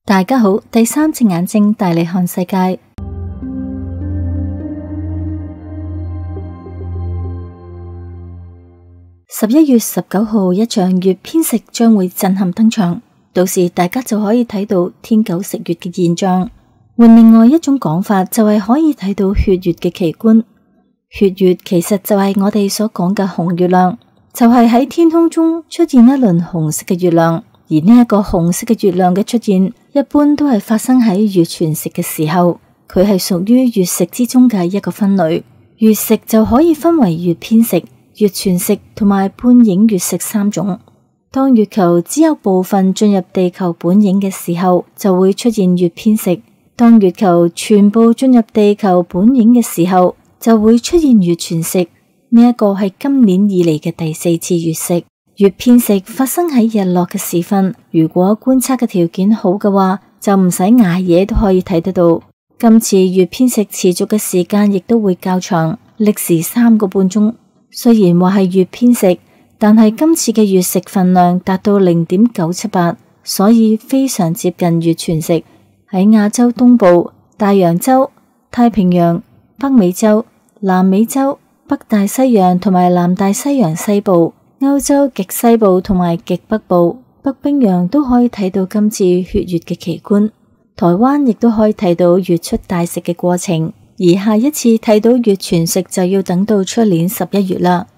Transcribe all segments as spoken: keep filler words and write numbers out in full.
大家好，第三隻眼睛帶你看世界。十一月十九號，一場月偏食將會震撼登場，到時大家就可以睇到天狗食月嘅現象。換另外一種講法，就係可以睇到血月嘅奇觀。血月其實就係我哋所講嘅紅月亮，就係喺天空中出現一輪紅色嘅月亮。而呢一個紅色嘅月亮嘅出現，一般都係發生喺月全食嘅時候，佢係屬於月食之中嘅一個分類。月食就可以分為月偏食、月全食同埋半影月食三種。當月球只有部分進入地球本影嘅時候，就會出現月偏食；當月球全部進入地球本影嘅時候，就會出現月全食。呢一個係今年以嚟嘅第四次月食。月偏食發生喺日落嘅時分，如果觀測嘅條件好嘅話，就唔使捱夜都可以睇得到。今次月偏食持續嘅時間亦都會較長，歷時三個半鐘。雖然話係月偏食，但係今次嘅月食份量達到零點九七八，所以非常接近月全食。喺亞洲東部、大洋洲、太平洋、北美洲、南美洲、北大西洋同埋南大西洋西部、歐洲極西部同埋極北部、北冰洋都可以睇到今次血月嘅奇觀。台灣亦都可以睇到月出大食嘅過程，而下一次睇到月全食就要等到出年十一月啦。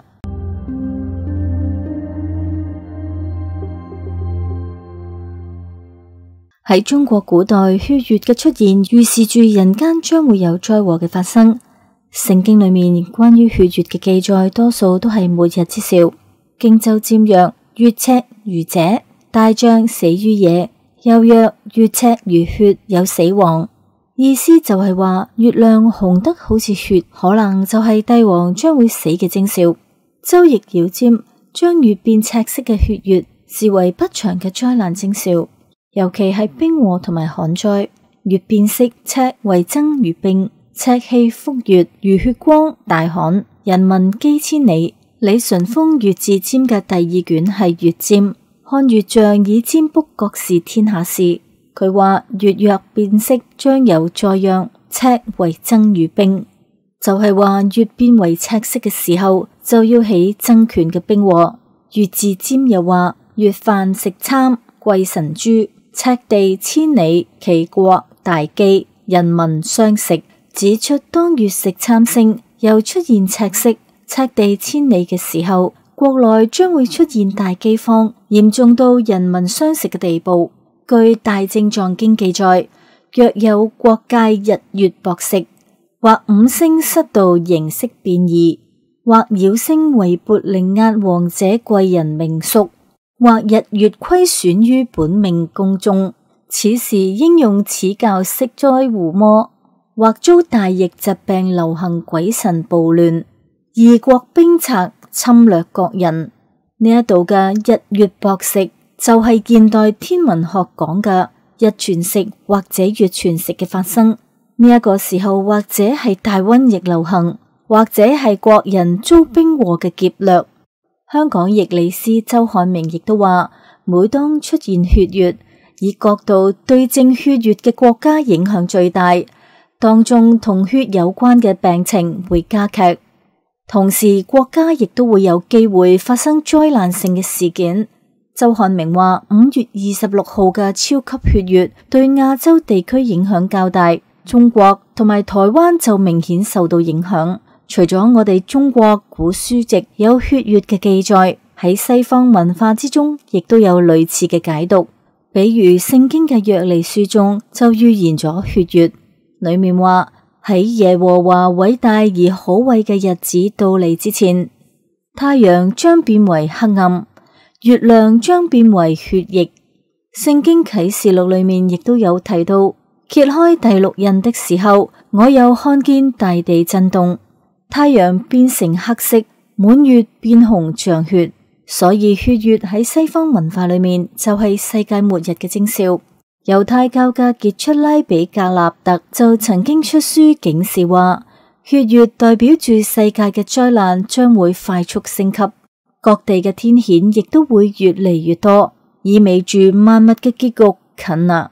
喺中國古代，血月嘅出現預示住人間將會有災禍嘅發生。聖經裏面關於血月嘅記載，多數都係末日之兆。荊州占曰：月赤如者，大將死於野。又曰：月赤如血，有死亡。意思就係話月亮紅得好似血，可能就係帝王將會死嘅徵兆。周易繞占將月變赤色嘅血月視為不祥嘅災難徵兆，尤其係兵禍同埋旱災。月變色赤為增如冰，赤氣覆月如血光，大旱，人民饑千里。李淳風月字占嘅第二卷係月占，看月象以占卜各事天下事。佢話月若變色，將有災殃，赤為增如冰，就係、是、話月變為赤色嘅時候，就要起爭權嘅兵禍。月字占又話月飯食參，貴神豬，赤地千里，其國大饑，人民相食。指出當月食參星又出現赤色、赤地千里嘅時候，國內將會出現大饑荒，嚴重到人民相食嘅地步。據大正藏經記載，若有國界日月薄食，或五星失道形色變異，或擾星為撥令壓王者貴人命宿，或日月虧損於本命宮中，此時應用此教息災護魔，或遭大疫疾病流行鬼神暴亂，異國兵賊侵略國人。呢一度嘅日月薄食就係現代天文學講嘅日全食或者月全食嘅發生。呢、這、一個時候或者係大瘟疫流行，或者係國人遭兵禍嘅劫掠。香港易理師周漢明亦都話，每當出現血月，以角度對正血月嘅國家影響最大，當中同血有關嘅病情會加劇，同時國家亦都會有機會發生災難性嘅事件。周漢明話，五月二十六號嘅超級血月對亞洲地區影響較大，中國同埋台灣就明顯受到影響。除咗我哋中國古書籍有血月嘅記載，喺西方文化之中亦都有類似嘅解讀。比如聖經嘅約珥書中就預言咗血月，裏面話喺耶和華偉大而可畏嘅日子到嚟之前，太陽將變為黑暗，月亮將變為血液。聖經啟示錄裏面亦都有提到，揭開第六印的時候，我又看見大地震動，太陽變成黑色，滿月變紅像血。所以血月喺西方文化裏面就係世界末日嘅徵兆。猶太教嘅傑出拉比格納特就曾經出書警示話，血月代表住世界嘅災難將會快速升級，各地嘅天譴亦都會越嚟越多，意味住萬物嘅結局近啦。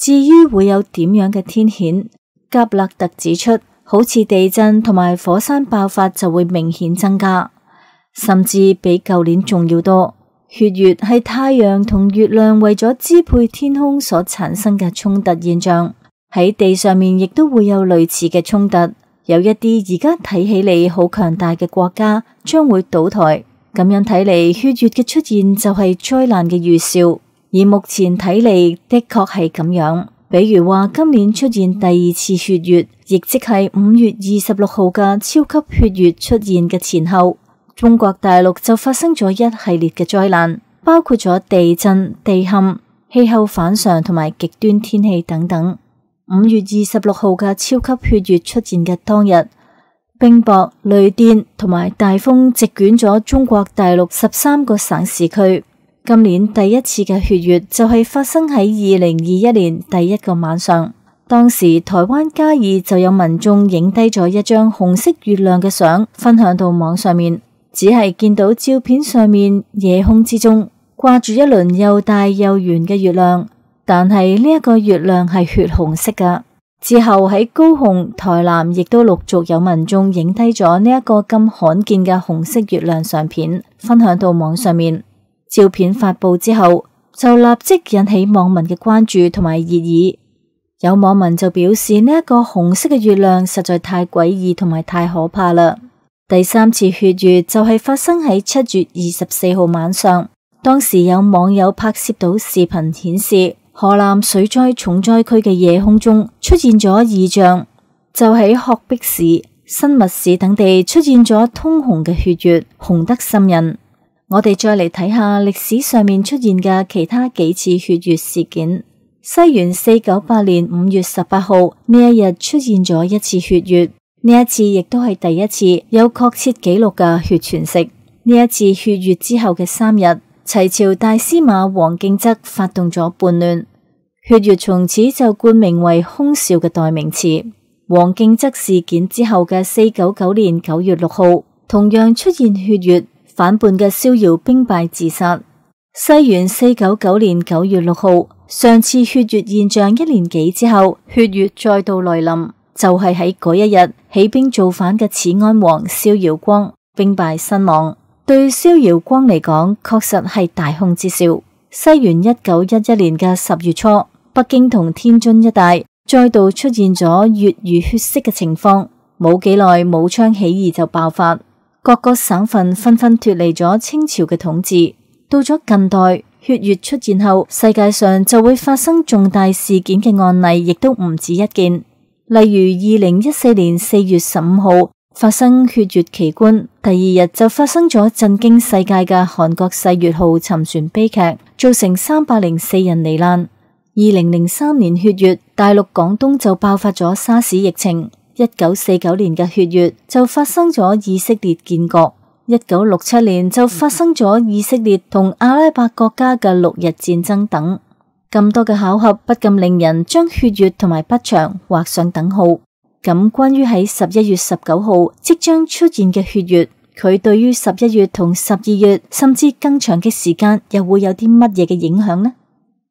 至於會有點樣嘅天譴，格勒特指出，好似地震同埋火山爆發就會明顯增加，甚至比舊年仲要多。血月係太陽同月亮為咗支配天空所產生嘅衝突現象，喺地上面亦都會有類似嘅衝突。有一啲而家睇起嚟好強大嘅國家將會倒台，咁樣睇嚟，血月嘅出現就係災難嘅預兆。而目前睇嚟的確係咁樣。比如話今年出現第二次血月，亦即係五月二十六號嘅超級血月出現嘅前後，中國大陸就發生咗一系列嘅災難，包括咗地震、地陷、氣候反常同埋極端天氣等等。五月二十六號嘅超級血月出現嘅當日，冰雹、雷電同埋大風席捲咗中國大陸十三個省市區。今年第一次嘅血月就係發生喺二零二一年第一個晚上，當時台灣嘉義就有民眾影低咗一張紅色月亮嘅相，分享到網上面。只係見到照片上面夜空之中掛住一輪又大又圓嘅月亮，但係呢一個月亮係血紅色噶。之後喺高雄、台南亦都陸續有民眾影低咗呢一個咁罕見嘅紅色月亮相片，分享到網上面。照片發佈之後，就立即引起網民嘅關注同埋熱議。有網民就表示呢一個紅色嘅月亮實在太詭異同埋太可怕啦。第三次血月就係發生喺七月二十四號晚上，當時有網友拍攝到視頻顯示，河南水災重災區嘅夜空中出現咗異象，就喺鶴壁市、新密市等地出現咗通紅嘅血月，紅得滲人。我哋再嚟睇下歷史上面出現嘅其他幾次血月事件。西元四九八年五月十八號呢一日出現咗一次血月，呢一次亦都係第一次有確切記錄嘅血全食。呢一次血月之後嘅三日，齊朝大司馬王敬則發動咗叛亂，血月從此就冠名為凶兆嘅代名詞。王敬則事件之後嘅四九九年九月六號，同樣出現血月。反叛嘅逍遙兵敗自殺。西元四九九年九月六號，上次血月現象一年幾之後，血月再度來臨，就係喺嗰一日起兵造反嘅始安王逍遙光兵敗身亡。對逍遙光嚟講，確實係大凶之兆。西元一九一一年嘅十月初，北京同天津一帶再度出現咗月如血色嘅情況，冇幾耐武昌起義就爆發。各個省份紛紛脫離咗清朝嘅統治。到咗近代，血月出現後，世界上就會發生重大事件嘅案例亦都唔止一件。例如二零一四年四月十五號發生血月奇觀，第二日就發生咗震驚世界嘅韓國世越號沉船悲劇，造成三百零四人罹難。二零零三年血月，大陸廣東就爆發咗沙士疫情。一九四九年嘅血月就發生咗以色列建國，一九六七年就發生咗以色列同阿拉伯國家嘅六日戰爭等。咁多嘅巧合不禁令人將血月同埋不祥畫上等號。咁關於喺十一月十九號即將出現嘅血月，佢對於十一月同十二月甚至更長嘅時間又會有啲乜嘢嘅影響呢？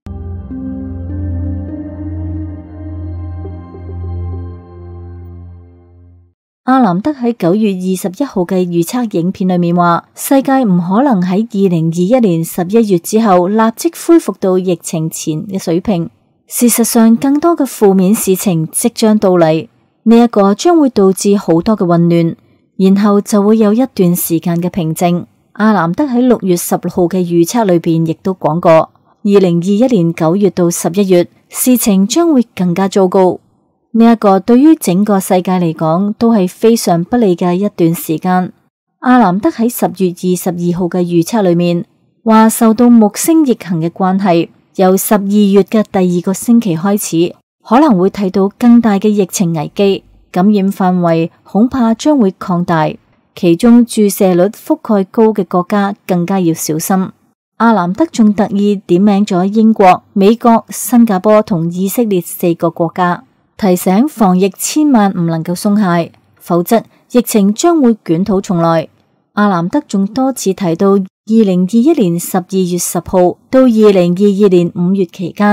阿南德喺九月二十一號嘅預測影片裏面話，世界唔可能喺二零二一年十一月之後立即恢復到疫情前嘅水平。事實上，更多嘅負面事情即將到嚟，呢一個將會導致好多嘅混亂，然後就會有一段時間嘅平靜。阿南德喺六月十六號嘅預測裏邊亦都講過，二零二一年九月到十一月，事情將會更加糟糕。呢一個對於整個世界嚟講都係非常不利嘅一段時間。阿南德喺十月二十二號嘅預測裏面話，受到木星逆行嘅關係，由十二月嘅第二個星期開始，可能會睇到更大嘅疫情危機，感染範圍恐怕將會擴大，其中注射率覆蓋高嘅國家更加要小心。阿南德仲特意點名咗英國、美國、新加坡同以色列四個國家，提醒防疫千萬唔能夠鬆懈，否則疫情將會捲土重來。阿南德仲多次提到，二零二一年十二月十號到二零二二年五月期間，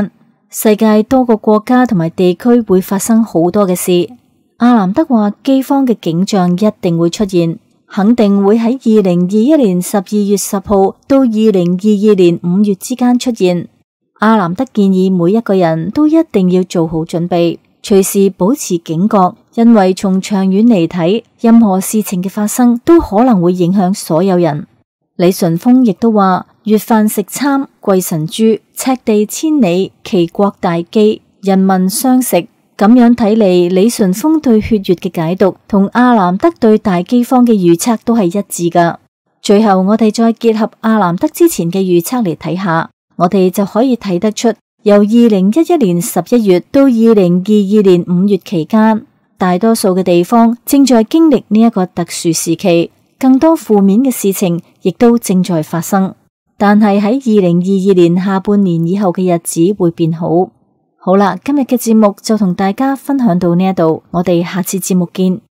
世界多個國家同埋地區會發生好多嘅事。阿南德話饑荒嘅景象一定會出現，肯定會喺二零二一年十二月十號到二零二二年五月之間出現。阿南德建議每一個人都一定要做好準備，隨時保持警覺，因為從長遠嚟睇，任何事情嘅發生都可能會影響所有人。李淳風亦都話：越飯食參，貴神豬，赤地千里，其國大基，人民相食。咁樣睇嚟，李淳風對血月嘅解讀同阿南德對大饑荒嘅預測都係一致噶。最後我哋再結合阿南德之前嘅預測嚟睇下，我哋就可以睇得出，由二零一一年十一月到二零二二年五月期間，大多數嘅地方正在經歷呢一個特殊時期，更多負面嘅事情亦都正在發生。但係喺二零二二年下半年以後嘅日子會變好。好啦，今日嘅節目就同大家分享到呢一度，我哋下次節目見。